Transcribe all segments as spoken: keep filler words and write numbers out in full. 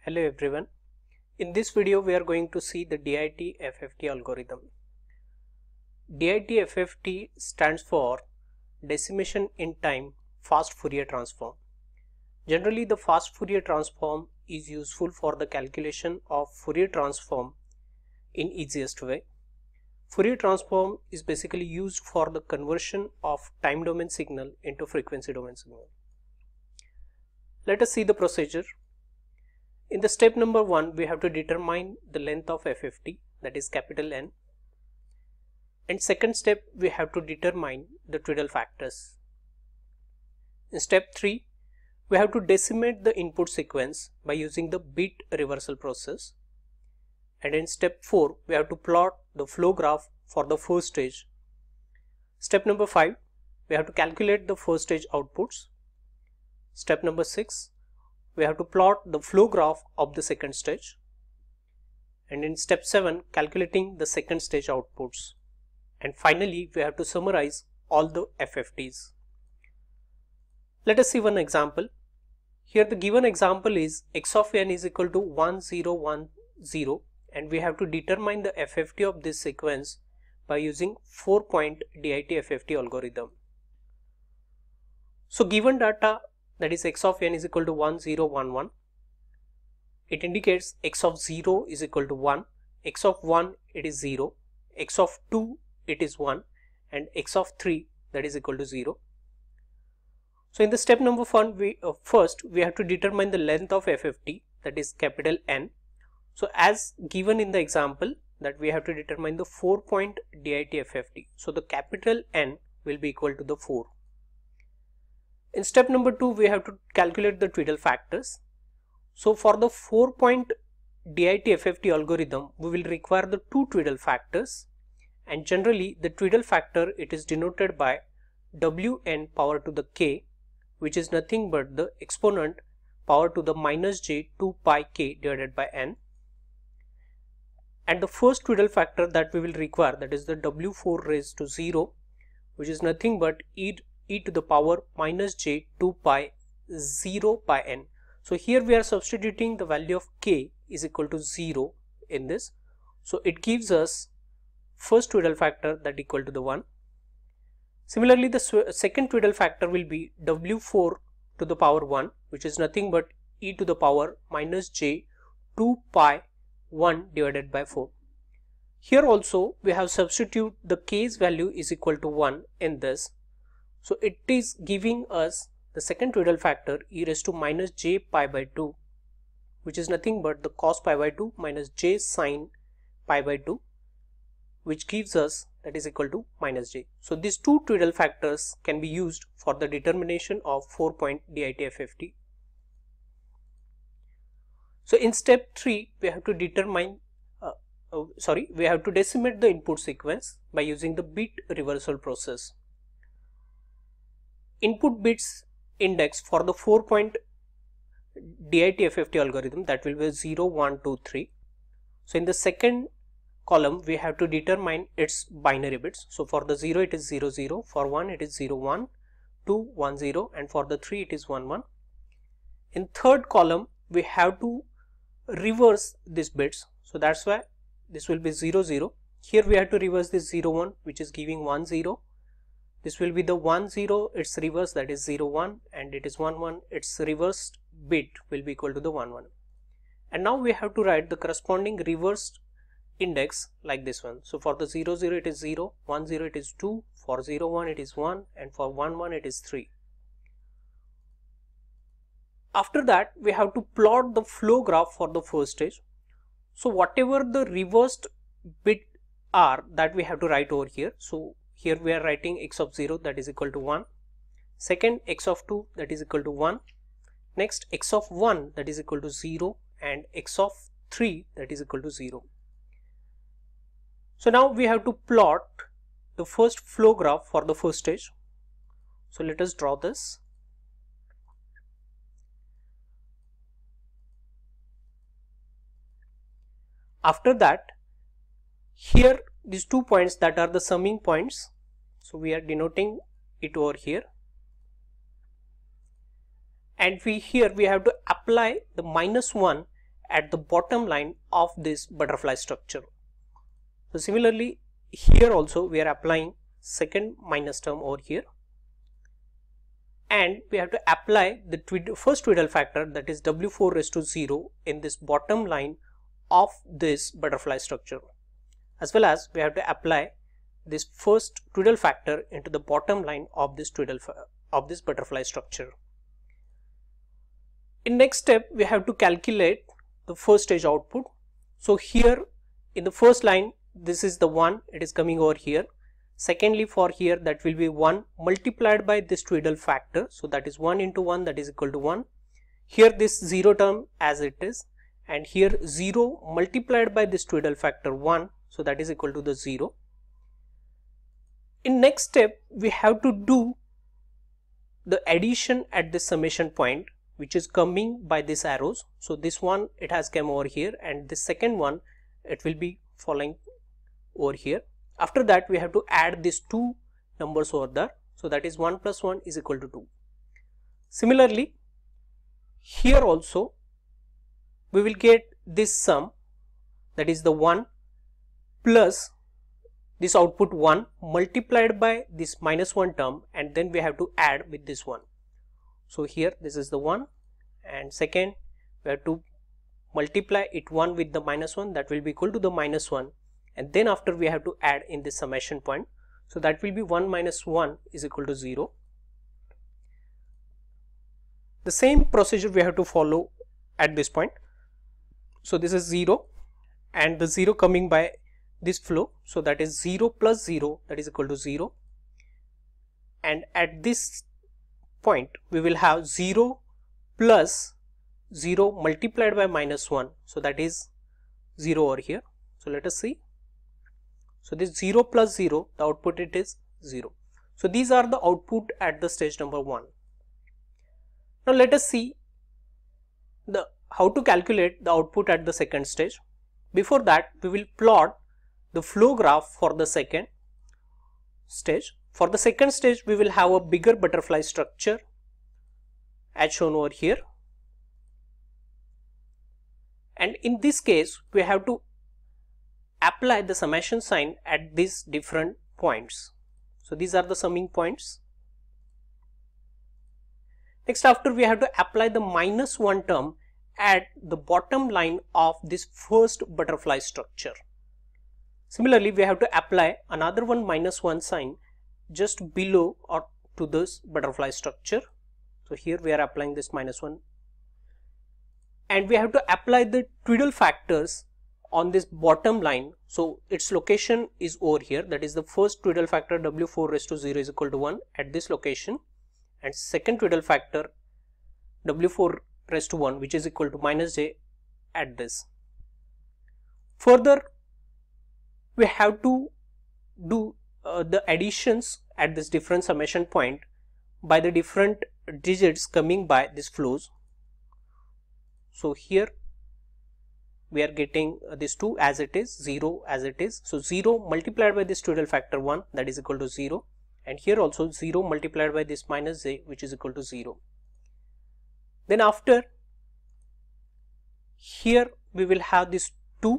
Hello everyone. In this video we are going to see the Dit Fft algorithm. Dit Fft stands for decimation in time fast Fourier transform. Generally the fast Fourier transform is useful for the calculation of Fourier transform in easiest way. Fourier transform is basically used for the conversion of time domain signal into frequency domain signal. Let us see the procedure. In the step number one, we have to determine the length of F F T, that is capital N. In second step, we have to determine the twiddle factors. In step three, we have to decimate the input sequence by using the bit reversal process. And in step four, we have to plot the flow graph for the first stage. Step number five, we have to calculate the first stage outputs. Step number six, we have to plot the flow graph of the second stage, and in step seven calculating the second stage outputs, and finally we have to summarize all the F F Ts. Let us see one example. Here the given example is x of n is equal to one zero one zero, and we have to determine the F F T of this sequence by using four point Dit Fft algorithm. So given data, that is x of n is equal to one zero one one. It indicates x of zero is equal to one, x of one it is zero, x of two it is one, and x of three that is equal to zero. So in the step number one, we uh, first we have to determine the length of F F T, that is capital N. So as given in the example, that we have to determine the four point Dit Fft. So the capital N will be equal to the four. In step number two, we have to calculate the twiddle factors. So for the four point Dit Fft algorithm, we will require the two twiddle factors, and generally the twiddle factor, it is denoted by Wn power to the k, which is nothing but the exponent power to the minus j two pi k divided by n. And the first twiddle factor that we will require, that is the W four raised to zero, which is nothing but e e to the power minus j two pi zero pi n. So here we are substituting the value of k is equal to zero in this. So it gives us first twiddle factor that equal to the one. Similarly, the second twiddle factor will be W four to the power one, which is nothing but e to the power minus j two pi one divided by four. Here also we have substitute the k's value is equal to one in this. So it is giving us the second twiddle factor e raised to minus j pi by two, which is nothing but the cos pi by two minus j sine pi by two, which gives us that is equal to minus j. So these two twiddle factors can be used for the determination of four point Dit Fft. So in step three, we have to determine uh, uh, sorry we have to decimate the input sequence by using the bit reversal process. Input bits index for the four point Dit Fft algorithm, that will be zero, one, two, three. So in the second column we have to determine its binary bits. So for the zero it is zero zero, for one it is zero one, two one zero, and for the three it is one one. In third column we have to reverse these bits, so that's why this will be zero zero. Here we have to reverse this zero one, which is giving one zero. This will be the one zero, its reverse, that is zero one, and it is one one, its reversed bit will be equal to the one one. And now we have to write the corresponding reversed index like this one. So for the zero zero it is zero, one zero it is two, for zero one it is one, and for one one it is three. After that we have to plot the flow graph for the first stage. So whatever the reversed bit are, that we have to write over here. So here we are writing x of zero, that is equal to one, second x of two, that is equal to one, next x of one, that is equal to zero, and x of three, that is equal to zero. So now we have to plot the first flow graph for the first stage. So let us draw this. After that, here these two points that are the summing points, so we are denoting it over here, and we here we have to apply the minus one at the bottom line of this butterfly structure. So similarly here also we are applying second minus term over here, and we have to apply the twiddle, first twiddle factor, that is W four raised to zero, in this bottom line of this butterfly structure, as well as we have to apply this first twiddle factor into the bottom line of this twiddle of this butterfly structure. In next step we have to calculate the first stage output. So here in the first line, this is the one, it is coming over here. Secondly, for here that will be one multiplied by this twiddle factor, so that is one into one, that is equal to one. Here this zero term as it is, and here zero multiplied by this twiddle factor one, so that is equal to the zero. In next step we have to do the addition at this summation point, which is coming by these arrows. So this one, it has come over here, and the second one, it will be following over here. After that we have to add these two numbers over there, so that is one plus one is equal to two. Similarly here also we will get this sum, that is the one plus this output one multiplied by this minus one term, and then we have to add with this one. So here this is the one, and second we have to multiply it one with the minus one, that will be equal to the minus one, and then after we have to add in this summation point, so that will be one minus one is equal to zero. The same procedure we have to follow at this point. So this is zero, and the zero coming by this flow, so that is zero plus zero, that is equal to zero, and at this point we will have zero plus zero multiplied by minus one, so that is zero over here. So let us see. So this zero plus zero, the output it is zero. So these are the output at the stage number one. Now let us see the how to calculate the output at the second stage. Before that we will plot the flow graph for the second stage. For the second stage we will have a bigger butterfly structure as shown over here, and in this case we have to apply the summation sign at these different points. So these are the summing points. Next, after we have to apply the minus one term at the bottom line of this first butterfly structure. Similarly, we have to apply another one minus one sign just below or to this butterfly structure. So here we are applying this minus one, and we have to apply the twiddle factors on this bottom line. So its location is over here, that is the first twiddle factor W four raised to zero is equal to one at this location, and second twiddle factor W four raised to one, which is equal to minus j at this. Further we have to do uh, the additions at this different summation point by the different digits coming by these flows. So here we are getting uh, this two as it is, zero as it is. So zero multiplied by this twiddle factor one, that is equal to zero, and here also zero multiplied by this minus j, which is equal to zero. Then after here we will have this two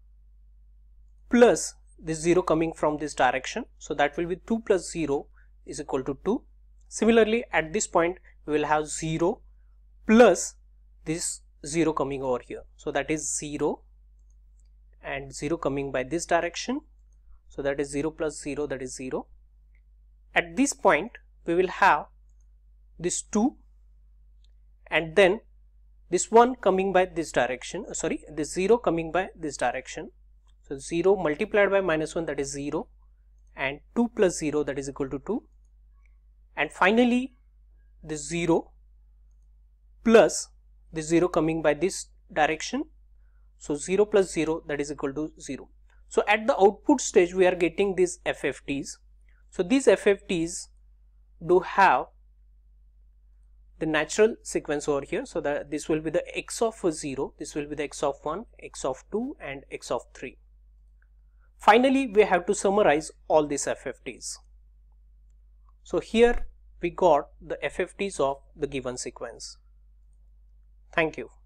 plus this zero coming from this direction, so that will be two plus zero is equal to two. Similarly at this point we will have zero plus this zero coming over here, so that is zero, and zero coming by this direction, so that is zero plus zero, that is zero. At this point we will have this two, and then this one coming by this direction, uh, sorry this zero coming by this direction. So zero multiplied by minus one, that is zero, and two plus zero, that is equal to two, and finally this zero plus this zero coming by this direction, so zero plus zero, that is equal to zero. So at the output stage we are getting these F F Ts. So these F F Ts do have the natural sequence over here, so that this will be the x of zero, this will be the x of one, x of two, and x of three. Finally we have to summarize all these F F Ts. So here we got the F F Ts of the given sequence. Thank you.